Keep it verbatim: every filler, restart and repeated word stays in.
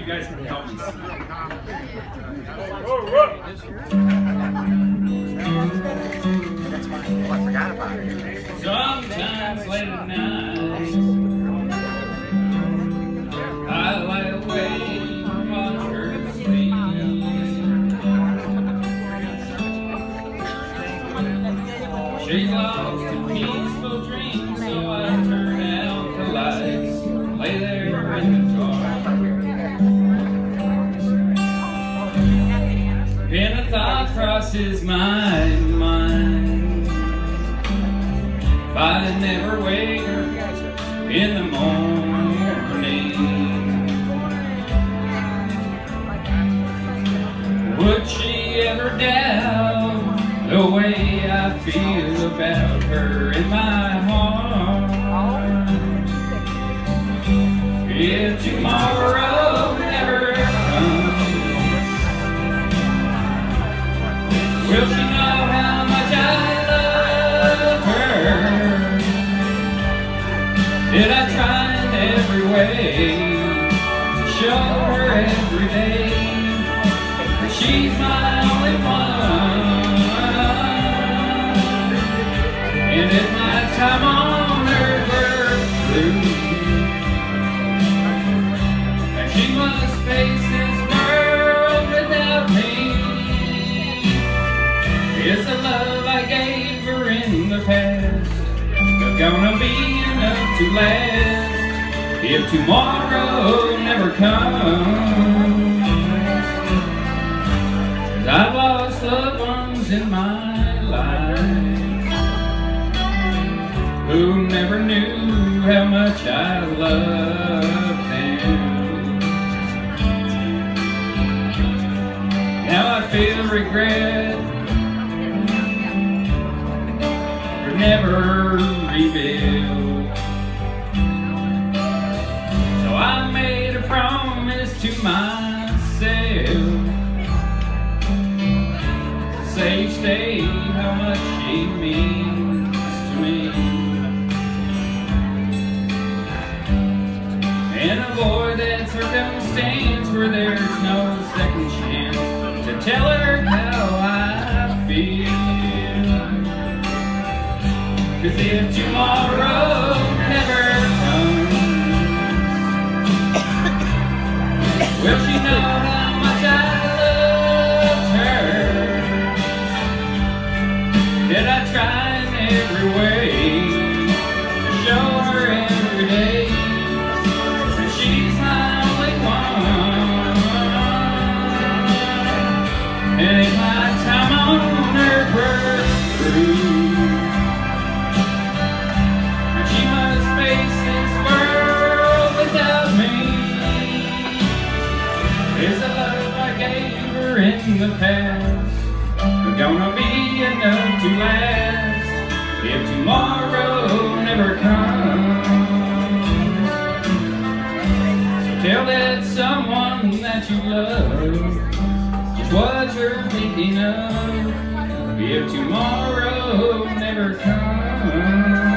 guys can help me see. Oh, I forgot about it. Sometimes late at night, I lie awake and watch her sleep. She's lost in peaceful dreams, so I turn out the lights, lay there in the dark. And a thought crosses my mind. If I never wake her in the morning, would she ever doubt the way I feel about her in my heart? If tomorrow never comes, will she know how much I love her? Did I try in every way to show her every day that she's my only one? And if my time on earth were through, and she must face this world without me, is the love I gave her in the past gonna be enough to last if tomorrow never comes? 'Cause I've lost loved ones in my life who never knew how much I loved them. Now I feel regret for never revealed. So I made a promise to myself to say each day how much she means to me, and avoid that circumstance where there's no second chance to tell her how I feel. 'Cause if tomorrow never comes, will she know how much I loved her? Did I try in every way to show her every day that she's my only one? And if my time on earth were through, in the past, but gonna be enough to last if tomorrow never comes. So tell that someone that you love just what you're thinking of if tomorrow never comes.